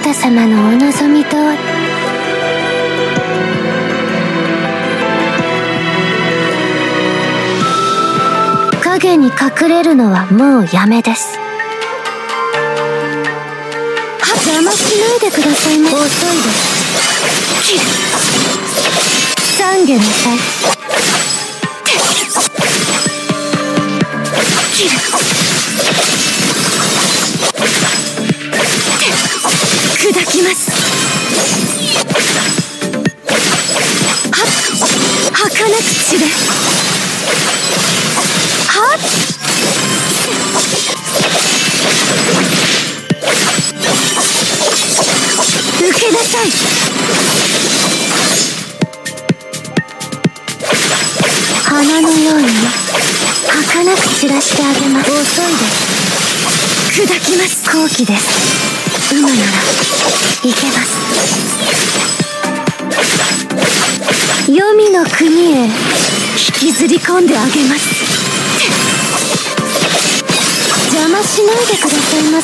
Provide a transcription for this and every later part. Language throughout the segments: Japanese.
た様のお望み通り。影に隠れるのはもうやめです。邪魔しないでくださいませ。遅いです。懺悔なさい。砕きます。儚く血で。受けなさい。花のように儚く散らしてあげます。遅いです。砕きます。好機です。今ならいけます。黄泉の国へ引きずり込んであげます。邪魔しないでくださいます。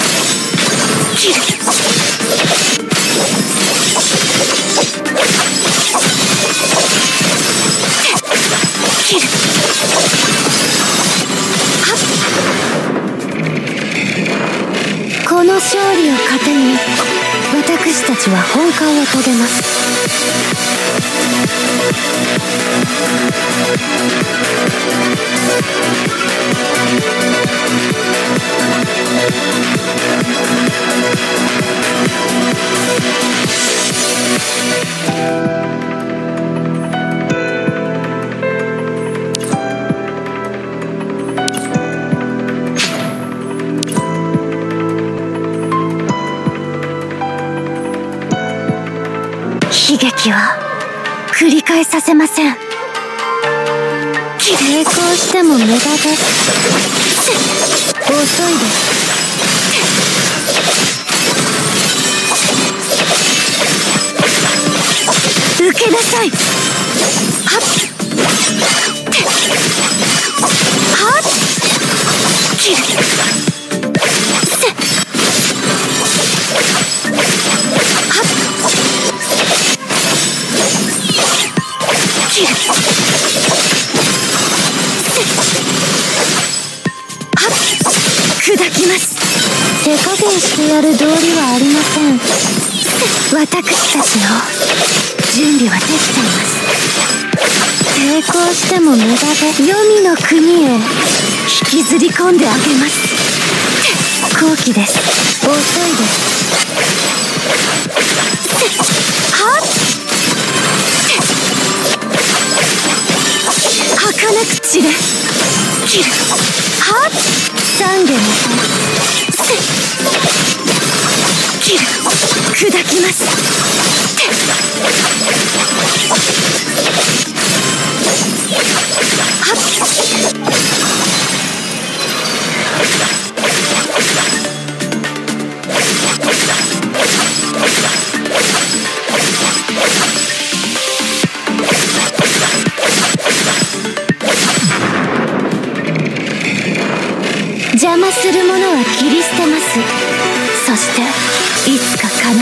この勝利を糧に私たちは本懐を遂げます。悲劇は繰り返させません。成功しても無駄です。遅いです。受けなさい。砕きます。手加減してやる道理はありません。私たちの準備はできています。成功しても無駄で黄泉の国へ引きずり込んであげます。好機です。遅いです。儚く血で懺悔なさい。砕きます。邪魔する者は切り捨てます。そしていつか必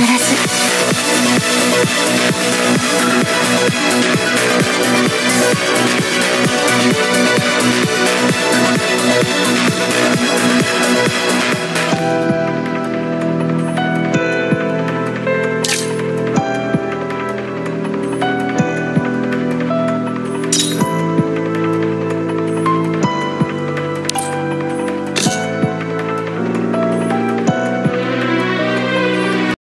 ず